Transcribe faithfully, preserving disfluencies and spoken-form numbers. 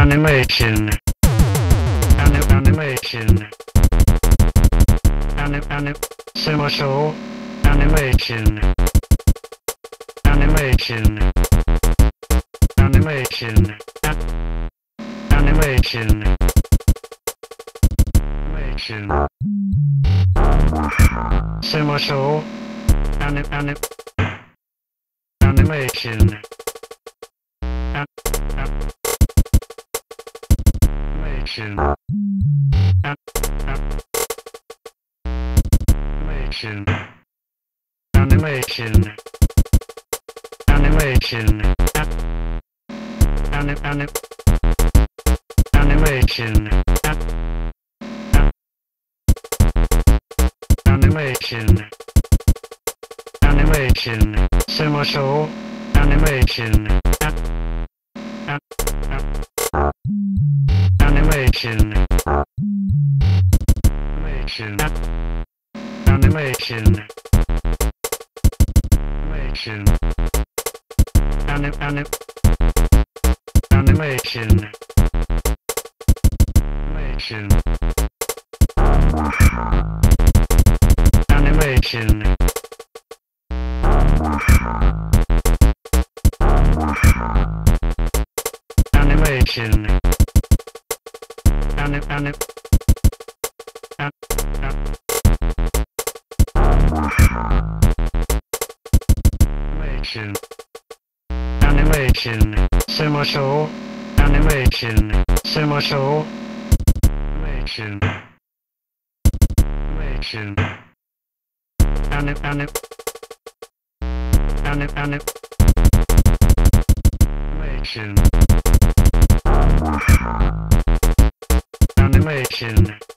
animation, anim animation, anim anim Simosol, animation, animation, animation, a animation, animation, Simosol, anim anim animation, a animation, a animation, animation, animation, a anim anim animation, a animation, animation, Simosol, animation, a animation, animation, animation, animation, anim anim animation, animation, animation, animation, anim anim a animation, animation, Simosol, animation, Simosol, animation, animation, anim anim anim anim animation, animation,